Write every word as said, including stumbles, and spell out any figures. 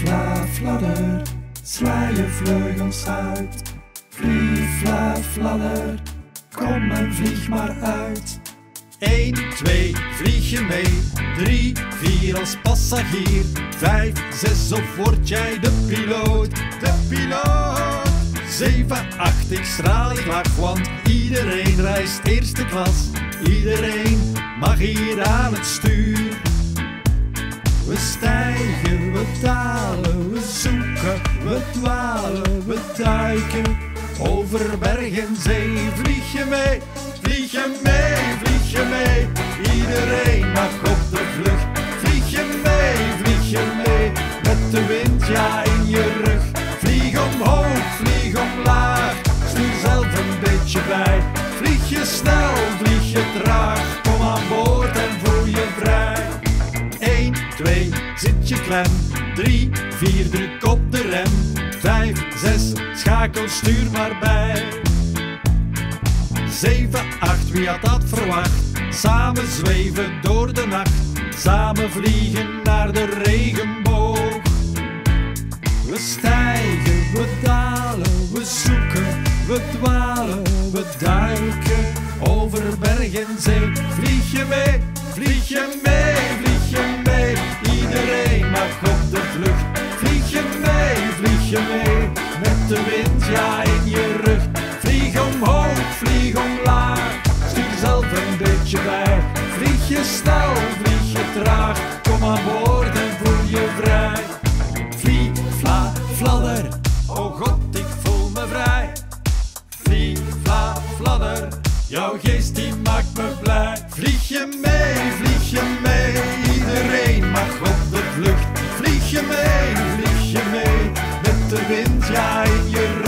fla, fladder, sla je vleugels uit. Vlieg, fla, fladder, kom en vlieg maar uit. één, twee, vlieg je mee. drie, vier als passagier. vijf, zes of word jij de piloot. De piloot. zeven, acht, ik straal, ik lach, want iedereen reist eerste klas. Iedereen mag hier aan het stuur. We stijgen, we dalen, we zoeken, we dwalen, we duiken. Over berg en zee vlieg je mee, vlieg je mee, vlieg je mee. Iedereen mag op de vlucht. Vlieg je mee, vlieg je mee. Met de wind, ja, in je rug. Vlieg omhoog, vlieg omlaag. Stuur zelf een beetje bij. Vlieg je snel, vlieg je traag. Kom aan boord en voel je vrij. één, twee, zit je klem. drie, vier, druk op de rem. vijf, zes, schakel, stuur maar bij. zeven, acht, wie had dat verwacht? Samen zweven door de nacht. Samen vliegen naar de regenboog. We stijgen, we dalen, we zoeken, we dwalen, we duiken. Over berg en zee, vlieg je mee, vlieg je mee, vlieg je mee. Iedereen mag op de vlucht. Vlieg je mee, vlieg je mee. Met de wind, ja, in je rug. Vlieg omhoog, vlieg omlaag. Stuur zelf een beetje bij. Vlieg je snel, vlieg je traag. Kom aan boord en voel je vrij. Vlieg, fla, fladder. Oh god, ik voel me vrij. Vlieg, fla, fladder. Jouw geest die maakt me blij. Vlieg je mee, vlieg je mee. Iedereen mag op de vlucht. Vlieg je mee, vlieg je mee. Met de wind, ja, in je rug.